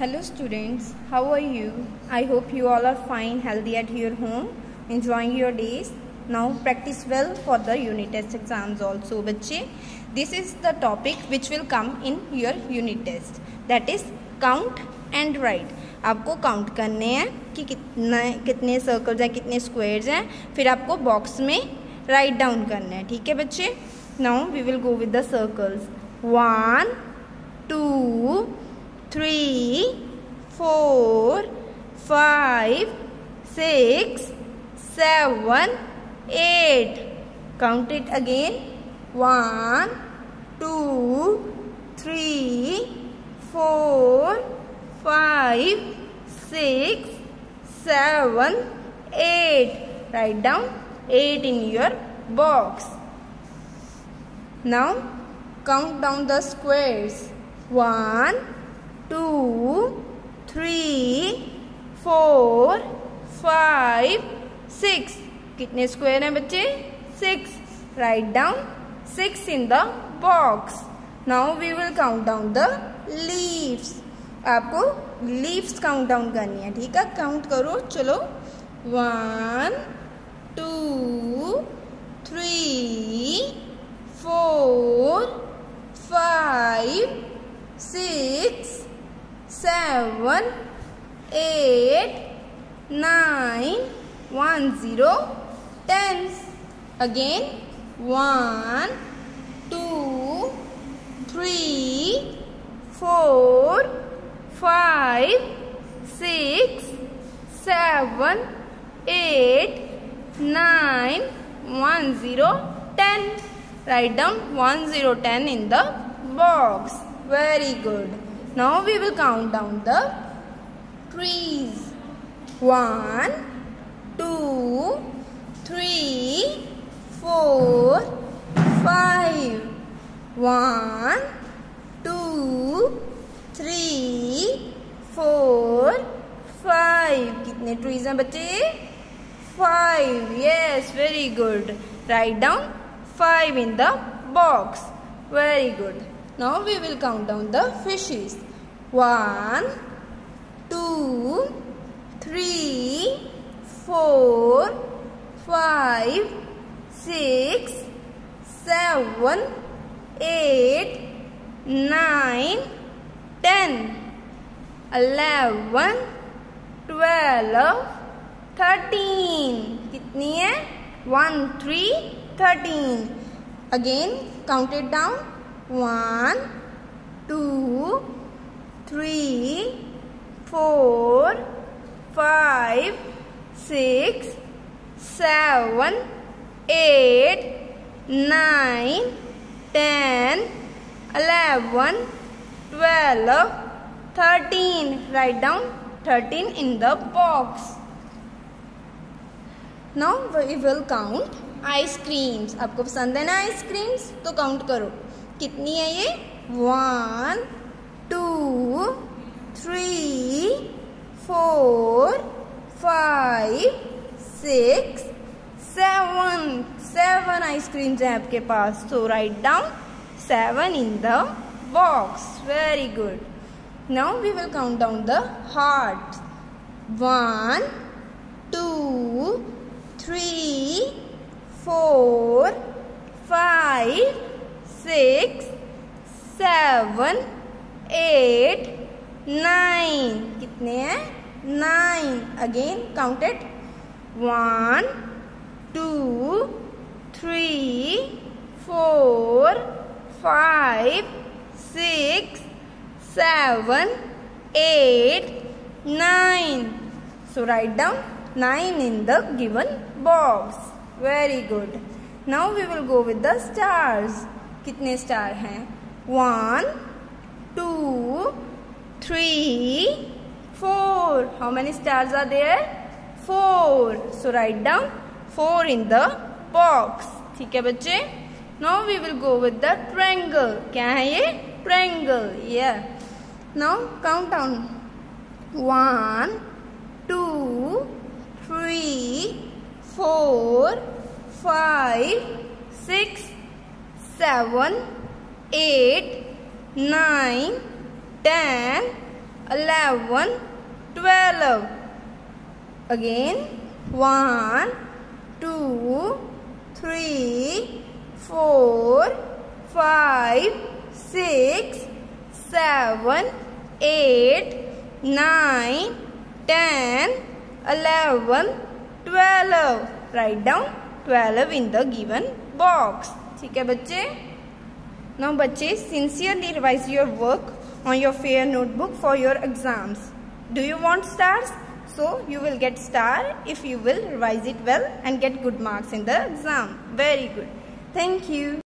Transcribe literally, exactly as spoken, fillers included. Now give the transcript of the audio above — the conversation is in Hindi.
Hello students, how are you? I hope you all are fine, healthy at your home, enjoying your days. Now practice well for the unit test exams also बच्चे. This is the topic which will come in your unit test. That is count and write. आपको काउंट करने हैं कि कितना कितने सर्कल्स हैं, कितने स्क्वायर्स हैं, फिर आपको बॉक्स में राइट डाउन करना है. ठीक है बच्चे. Now we will go with the circles. One two three, four, five, six, seven, eight. Count it again. One, two, three, four, five, six, seven, eight. Write down eight in your box. Now count down the squares. One, two, three, four, five, six. कितने स्क्वायर हैं बच्चे? Six. Write down six in the box. Now we will count down the leaves. आपको leaves count down करनी है. ठीक है, काउंट करो. चलो. One, two, three, four, five, six, seven, eight, nine, one, zero, ten. Again, one, two, three, four, five, six, seven, eight, nine, one, zero, ten. Write down one, zero, ten in the box. Very good. Now we will count down the trees. One, two, three, four, five. One, two, three, four, five. कितने trees हैं बच्चे? Five. Yes, very good. Write down five in the box. Very good. Now we will count down the fishes. One, two, three, four, five, six, seven, eight, nine, ten, eleven, twelve, thirteen. कितनी है? One, three, thirteen. Again, count it down. One, two, three, four, five, six, seven, eight, nine, ten, eleven, twelve, thirteen. Write down thirteen in the box. Now we will count ice creams. आपको पसंद है ना ice creams? तो count करो. कितनी है ये? One, two, three, four, five, six, seven. Seven ice creams हैं आपके पास. तो write down seven in the box. Very good. Now we will count down the heart. One, two, three, four, five, six, seven, eight, nine. कितने हैं? Nine. Again count it. One, two, three, four, five, six, seven, eight, nine. So write down nine in the given box. Very good. Now we will go with the stars. कितने स्टार हैं? One, two, three, four. How many stars are there? Four. So write down four in the box. ठीक है बच्चे. Now we will go with the triangle. क्या है ये? ट्रायंगल. या now count down. One, two, three, four, five, six, seven, eight, nine, ten, eleven, twelve. Again, one, two, three, four, five, six, seven, eight, nine, ten, eleven, twelve. Write down twelve in the given box. ठीक है बच्चे? Now बच्चे, sincerely revise your work on your fair notebook for your exams. Do you want stars? So you will get star if you will revise it well and get good marks in the exam. Very good. Thank you.